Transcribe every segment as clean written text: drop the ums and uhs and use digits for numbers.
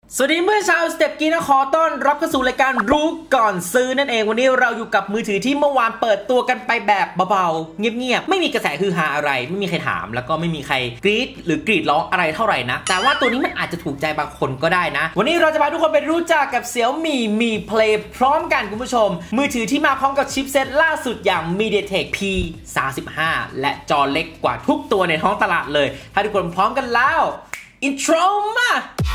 สวัสดีเมื่อชาวสเต็ปกีนะขอต้อนรับเข้าสู่รายการรู้ก่อนซื้อนั่นเองวันนี้เราอยู่กับมือถือที่เมื่อวานเปิดตัวกันไปแบบเบาๆเงียบๆไม่มีกระแสฮือฮาอะไรไม่มีใครถามแล้วก็ไม่มีใครกรี๊ดหรือกรีดร้องอะไรเท่าไหร่นะแต่ว่าตัวนี้มันอาจจะถูกใจบางคนก็ได้นะวันนี้เราจะพาทุกคนไปรู้จักกับ Xiaomi Mi Play พร้อมกันคุณผู้ชมมือถือที่มาพร้อมกับชิปเซ็ตล่าสุดอย่าง MediaTek P35 และจอเล็กกว่าทุกตัวในท้องตลาดเลยถ้าทุกคนพร้อมกันแล้วอินโทรมา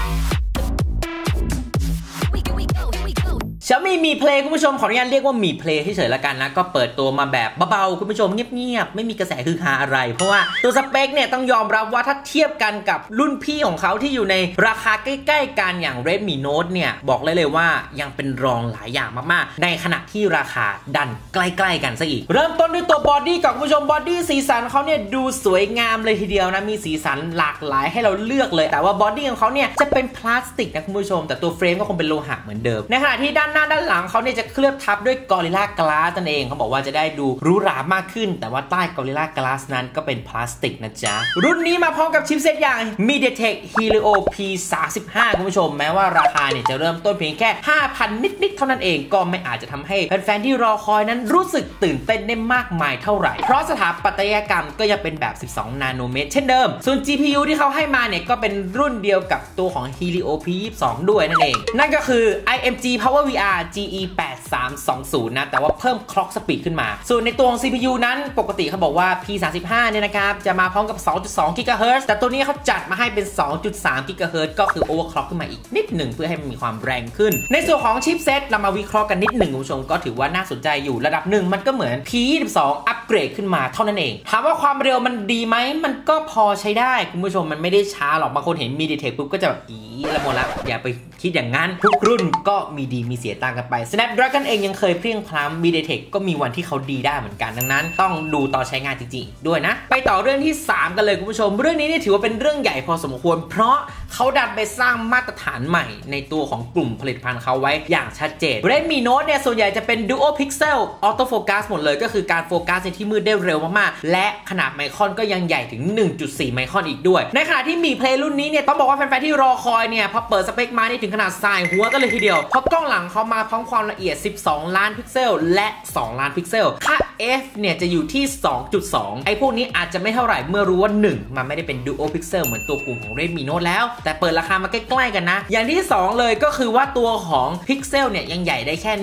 Xiaomi Mi Play คุณผู้ชมขออนุญาตเรียกว่า Mi Play เฉยๆละกันนะก็เปิดตัวมาแบบเบาๆคุณผู้ชมเงียบๆไม่มีกระแสคือฮาอะไรเพราะว่าตัวสเปคเนี่ยต้องยอมรับว่าถ้าเทียบกันกับรุ่นพี่ของเขาที่อยู่ในราคาใกล้ๆกันอย่าง Redmi Note เนี่ยบอกเลยว่ายังเป็นรองหลายอย่างมากๆในขณะที่ราคาดันใกล้ๆกันซะอีกเริ่มต้นด้วยตัวบอดี้ก่อนคุณผู้ชมบอดี้สีสันเขาเนี่ยดูสวยงามเลยทีเดียวนะมีสีสันหลากหลายให้เราเลือกเลยแต่ว่าบอดี้ของเขาเนี่ยจะเป็นพลาสติกนะคุณผู้ชมแต่ตัวเฟรมก็คงเป็นโลหะเหมือนเดิมในขณะที่ด้านหน้าด้านหลังเขาเนี่ยจะเคลือบทับด้วย Gorilla Glass นั่นเองเขาบอกว่าจะได้ดูหรูหรามากขึ้นแต่ว่าใต้ Gorilla Glass นั้นก็เป็นพลาสติกนะจ๊ะรุ่นนี้มาพร้อมกับชิปเซ็ตอย่าง MediaTek Helio P35 คุณผู้ชมแม้ว่าราคาเนี่ยจะเริ่มต้นเพียงแค่ 5,000 นิดๆเท่านั้นเองก็ไม่อาจจะทำให้แฟนๆที่รอคอยนั้นรู้สึกตื่นเต้นได้มากมายเท่าไหร่เพราะสถาปัตยกรรมก็ยังเป็นแบบ12 นาโนเมตรเช่นเดิมส่วน GPU ที่เขาให้มาเนี่ยก็เป็นรุ่นเดียวกับตัวของ Helio P22 ด้วยนั่นเองนั่นก็คือ IMG PowerVR GE8320 นะแต่ว่าเพิ่ม clock speed ขึ้นมาส่วนในตัวของ CPU นั้นปกติเขาบอกว่า P35 เนี่ยนะครับจะมาพร้อมกับ 2.2 GHz แต่ตัวนี้เขาจัดมาให้เป็น 2.3 GHz ก็คือ overclock ขึ้นมาอีกนิดหนึ่งเพื่อให้มันมีความแรงขึ้นในส่วนของชิปเซตเรามาวิเคราะห์กันนิดหนึ่งคุณผู้ชมก็ถือว่าน่าสนใจอยู่ระดับหนึ่งมันก็เหมือน P22 อัปเกรดขึ้นมาเท่านั้นเองถามว่าความเร็วมันดีไหมมันก็พอใช้ได้คุณผู้ชมมันไม่ได้ช้าหรอกบางคนเห็น MediaTek ปุ๊บก็จะแบบละหมดละอย่าไปคิดอย่างนั้นทุกรุ่นก็มีดีมีเสียต่างกันไป Snapdragon เองยังเคยเพลียงพล้ำ MediaTek ก็มีวันที่เขาดีได้เหมือนกันดังนั้นต้องดูตอนใช้งานจริงๆด้วยนะไปต่อเรื่องที่3กันเลยคุณผู้ชมเรื่องนี้นี่ถือว่าเป็นเรื่องใหญ่พอสมควรเพราะเขาดันไปสร้างมาตรฐานใหม่ในตัวของกลุ่มผลิตภัณฑ์เขาไว้อย่างชัดเจน Redmi Note เนี่ยส่วนใหญ่จะเป็น Dual Pixel Auto Focus หมดเลยก็คือการโฟกัสในที่มืดได้เร็วมากๆและขนาดไมครอนก็ยังใหญ่ถึง 1.4 ไมครอนอีกด้วยในขณะที่ Mi Play รุ่นนี้เนี่ยต้องบอกว่าแฟนๆที่รอคอยเนี่ยพอเปิดสเปคมานี่ถึงขนาดสายหัวกันเลยทีเดียวเพราะกล้องหลังเขามาพร้อมความละเอียด12 ล้านพิกเซลและ2 ล้านพิกเซลค่า f เนี่ยจะอยู่ที่ 2.2 ไอ้พวกนี้อาจจะไม่เท่าไหร่เมื่อรู้ว่า 1 มันไม่ได้เป็น Dual Pixel เหมือนตัวกลุ่มของ Redmi Note แล้วแต่เปิดราคามาใกล้ๆกันนะอย่างที่2เลยก็คือว่าตัวของพิกเซลเนี่ยยังใหญ่ได้แค่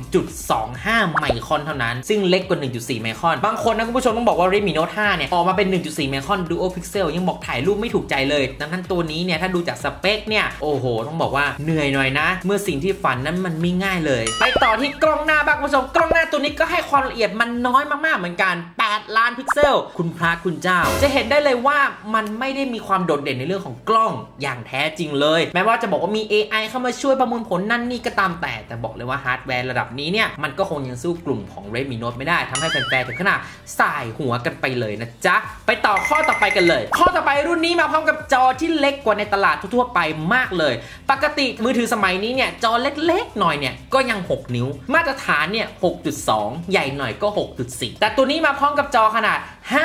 1.25 ไมครอนเท่านั้นซึ่งเล็กกว่า 1.4 ไมครอนบางคนนะคุณผู้ชมต้องบอกว่า Redmi Note 5 เนี่ยออกมาเป็น 1.4 ไมครอน Dual Pixel ยังบอกถ่ายรูปไม่ถูกใจเลยดังนั้นตัวนี้เนี่ยถ้าดูจากสเปคเนี่ยโอ้โหต้องบอกว่าเหนื่อยหน่อยนะเมื่อสิ่งที่ฝันนั้นมันไม่ง่ายเลยไปต่อที่กล้องหน้าบ้างคุณผู้ชมกล้องหน้าตัวนี้ก็ให้ความละเอียดมันน้อยมากๆเหมือนกัน8 ล้านพิกเซลคุณพระคุณเจ้าจะเห็นได้เลยว่ามันไม่ได้มีความโดดเด่นในเรื่องของกล้องอย่างแท้จริงเลยแม้ว่าจะบอกว่ามี AI เข้ามาช่วยประมวลผลนั่นนี่ก็ตามแต่บอกเลยว่าฮาร์ดแวร์ระดับนี้เนี่ยมันก็คงยังสู้กลุ่มของ Redmi Note ไม่ได้ทำให้แฟนๆถึงขนาดสายหัวกันไปเลยนะจ๊ะไปต่อข้อต่อไปกันเลยข้อต่อไปรุ่นนี้มาพร้อมกับจอที่เล็กกว่าในตลาดทั่วๆไปมากเลยปกติมือถือสมัยนี้เนี่ยจอเล็กๆหน่อยเนี่ยก็ยัง6 นิ้วมาตรฐานเนี่ย 6.2 ใหญ่หน่อยก็ 6.4 แต่ตัวนี้มาพร้อมกับจอขนาด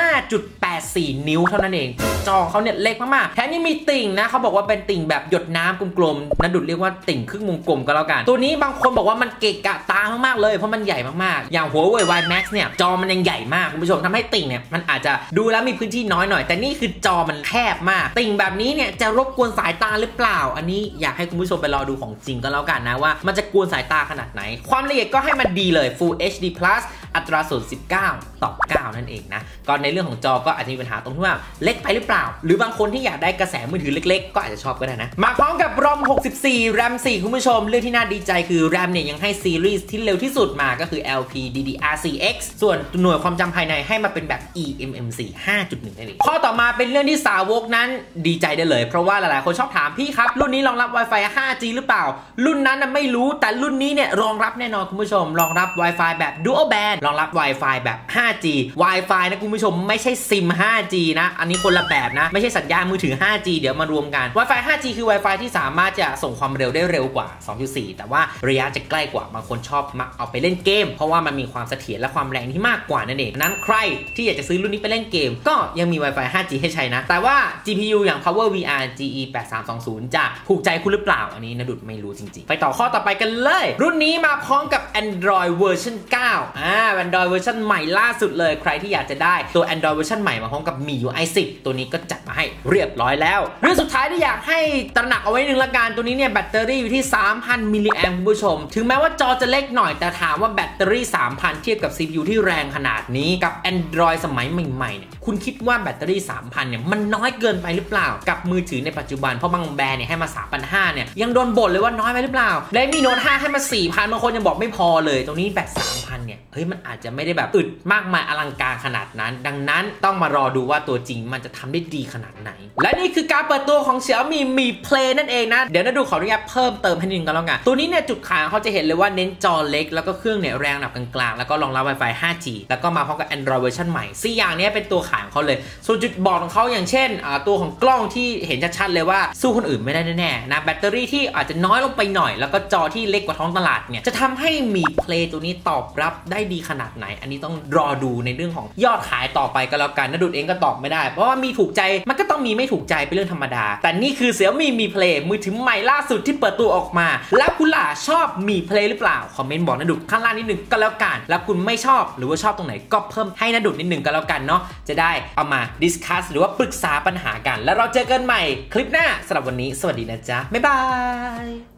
5.84 นิ้วเท่านั้นเองจอเขาเนี่ยเล็กมากๆแถมยังมีติ่งนะเขาบอกว่าเป็นติ่งแบบหยดน้ำกลมๆนัดดุดเรียกว่าติ่งครึ่งวงกลมก็แล้วกันตัวนี้บางคนบอกว่ามันเกะกะตามากๆเลยเพราะมันใหญ่มากๆอย่าง Huawei Y Max เนี่ยจอมันยังใหญ่มากคุณผู้ชมทำให้ติ่งเนี่ยมันอาจจะดูแล้วมีพื้นที่น้อยหน่อยแต่นี่คือจอมันแคบมากติ่งแบบนี้เนี่ยจะรบกวนสายตาหรือเปล่าอันนี้อยากให้คุณผู้ชมไปรอดูของจริงก็แล้วกันนะว่ามันจะกวนสายตาขนาดไหนความละเอียดก็ให้มันดีเลย Full HD Plus อัตราส่วน 19:9 นั่นเองนะก็ในเรื่องของจอก็อาจจะมีปัญหาตรงที่ว่าเล็กไปหรือเปล่าหรือบางคนที่อยากได้กระแสมือถือเล็กๆก็อาจจะชอบก็ได้นะมาพร้อมกับ ROM 64 RAM 4 คุณผู้ชมเรื่องที่น่าดีใจคือ RAM เนี่ยยังให้ซีรีส์ที่เร็วที่สุดมาก็คือ LPDDR4X ส่วนหน่วยความจำภายในให้มาเป็นแบบ eMMC 5.1 นั่นเองข้อต่อมาเป็นเรื่องที่สาวกนั้นดีใจได้เลยเพราะว่าหลายๆคนชอบถามพี่ครับรุ่นนี้รองรับ Wi-Fi 5G หรือเปล่ารุ่นนั้นไม่รู้แต่รุ่นนี้เนี่ยรองรับแน่นอนคุณผู้ชมรองรับ Wi-Fi แบบ Dual Band รองรับ Wi-Fi แบบ 5G Wi-Fi นะคุณผู้ชมไม่ใช่ซิม 5G นะอันนี้คนละแบบนะไม่ใช่สัญญาณมือถือ 5G เดี๋ยวมารวมกัน Wi-Fi 5G คือ Wi-Fi ที่สามารถจะส่งความเร็วได้เร็วกว่า 2.4 แต่ว่าระยะจะใกล้กว่าบางคนชอบมักเอาไปเล่นเกมเพราะว่ามันมีความเสถียรและความแรงที่มากกว่านั่นเองนั้นใครที่อยากจะซื้อรุ่นนี้ไปเล่นเกมก็ยังมี Wi-Fi 5G ให้ใช้นะแต่ว่า GPU อย่าง PowerVR GE8320 จะถูกใจคุณหรือเปล่าอันนี้นะดุดไม่รู้จริงๆไปต่อข้อต่อไปกันเลยรุ่นนี้มาพร้อมกับ Android เวอร์ชัน 9 Android เวอร์ชันใหม่ล่าสุดเลยใครที่อยากจะได้ตัว Android เวอร์ชันใหม่มาพร้อมกับ MIUI 10 ตัวนี้ก็จัดมาให้เรียบร้อยแล้วเรื่องสุดท้ายที่อยากให้ตระหนักเอาไว้นึงละกันตัวนี้เนี่ยแบตเตอรี่อยู่ที่ 3,000 มิลลิแอมป์คุณผู้ชมถึงแม้ว่าจอจะเล็กหน่อยแต่ถามว่าแบตเตอรี่ 3,000 เทียบกับ CPU ที่แรงขนาดนี้กับ Android สมัยใหม่ๆเนี่ยคุณคิดว่าแบตเตอรี่ 3,000 เนี่ยมันน้อยเกินไปหรือเปล่ากับมือถือในปัจจุบันเพราะบางแบรนด์เนี่ยให้มา 3,500 เนี่ยยังโดนบ่นเลยว่าน้อยไปหรือเปล่าได้มีโน้ต 5 ให้มา 4,000 บางคนยังบอกไม่พอเลยตรงนี้แบต 3,000 เนี่ยเฮ้ยมันอาจจะไม่ได้แบบอึดมากมายอลังการขนาดนั้นดังนั้นต้องมารอดูว่าตัวจริงมันจะทำได้ดีขนาดไหนและนี่คือการเปิดตัวของ Xiaomi Mi Play นั่นเองนะเดี๋ยวดูขออนุญาตเพิ่มเติมให้นิดนึงกันแล้วกันตัวนี้เนี่ยจุดขายเขาจะเห็นเลยว่าเน้นจอเล็กแล้วก็เครื่องเนี่ยแรงระดับกลางๆแล้วก็รองรับ Wi-Fi 5G แล้วก็มาพร้อมกับ Android เวอร์ชันใหม่4อย่างนี้เป็นตัวขายของเขาเลยส่วนจุดบอดของเขาอย่างเช่นตัวของกล้องที่เห็นชัดๆเลยว่าสู้คนอื่นไม่ได้แน่ๆนะแบตเตอรี่ที่อาจจะน้อยลงไปหน่อยแล้วก็จอที่เล็กกว่าท้องตลาดเนี่ยจะทำให้Mi Play ตัวนี้ตอบรับได้ดีขนาดไหนอันนี้ต้องรอดูในเรื่องของยอดขายต่อไปก็แล้วกันนะดุดเองก็ตอบไม่ได้เพราะว่ามีถูกใจมันก็ต้องมีไม่ถูกใจเป็นเรื่องธรรมดาแต่นี่คือ Xiaomi Mi Play มือถือใหม่ล่าสุดที่เปิดตัวออกมาแล้วคุณล่ะชอบMi Play หรือเปล่าคอมเมนต์บอกนะดุดข้างล่างนิดนึงก็แล้วกันแล้วคุณไม่ชอบหรือว่าชอบตรงไหนก็เพิ่มให้นะดุดนิดนึงก็แล้วกันเนาะจะได้เอามาดิสคัสหรือว่าปรึกษาปัญหากันแล้วเราเจอกันใหม่คลิปหน้าสำหรับวันนี้สวัสดีนะจ๊ะบ๊ายบาย